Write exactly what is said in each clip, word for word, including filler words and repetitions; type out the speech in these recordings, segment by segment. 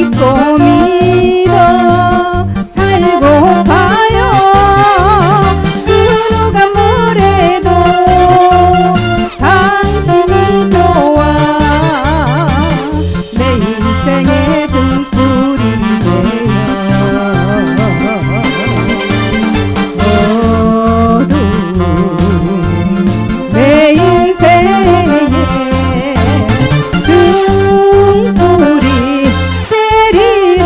믿고 믿어 살고파요. 그 누가 뭐래도 당신이 좋아. 내 인생의 등불이 되어 너도 내 인생의 등불이 되리라.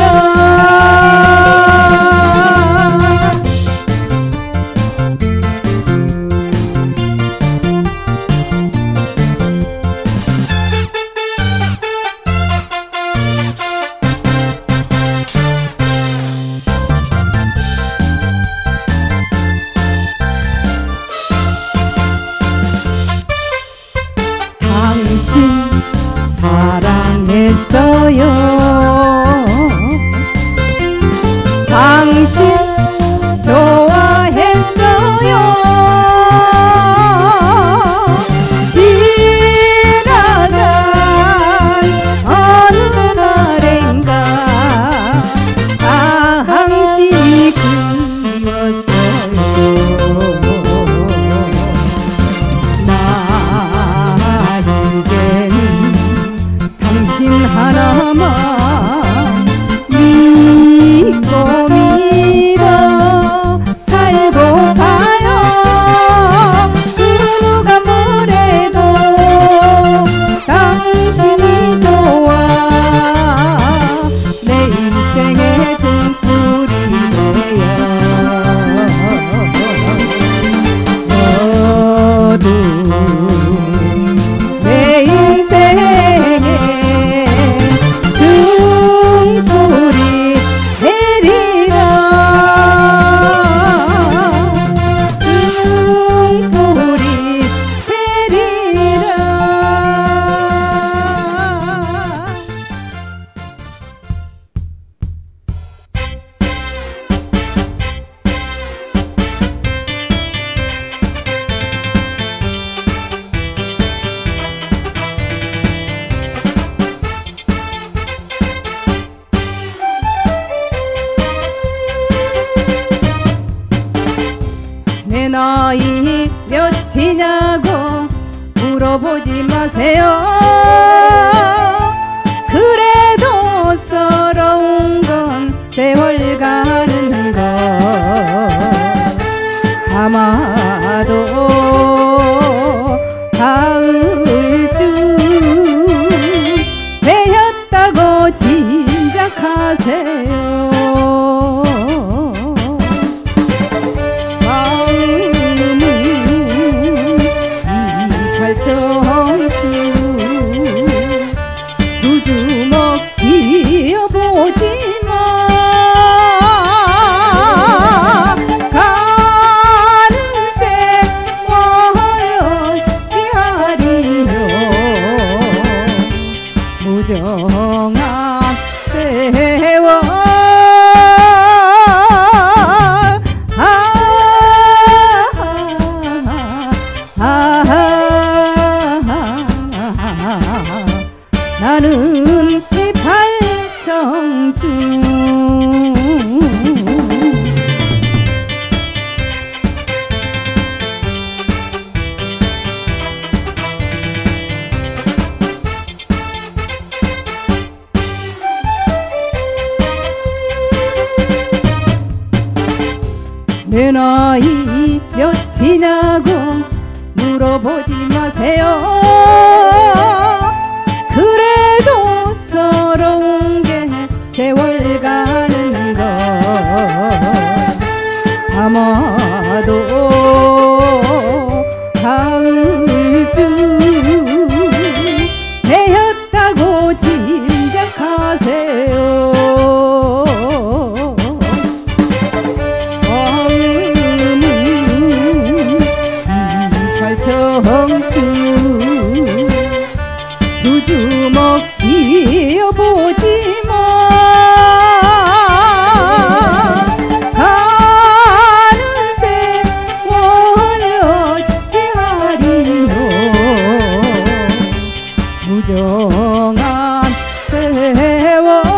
당신 사랑했어요. 당신 좋아했어요. 지나간 어느 날엔가 당신이 그리웠어요. 나 이제는 당신 하나만 믿고 믿어 살고파요. 그 누가 뭐래도 당신이 좋아. 내 인생의 등불이 되어 너도 내 인생의 등불이 되리라. 등불이 되리라. 내 나이 몇이냐고 물어보지 마세요. 그래도 서러운 건 세월 가는 것. 아마도 가을쯤 되었다고 짐작하세요. 두 주먹 쥐어보지마. 가는 세월 어찌하리요. 무정한 세월 나는 이팔청중. 내 나이 몇이냐고 물어보지 마세요. 그래도 서러운 게 세월 가는 것. 아마도 가을쯤 되었다고 짐작하세요. 청춘 두 주먹 쥐어보지마. 가는 세월 어찌하리요. 무정한 세월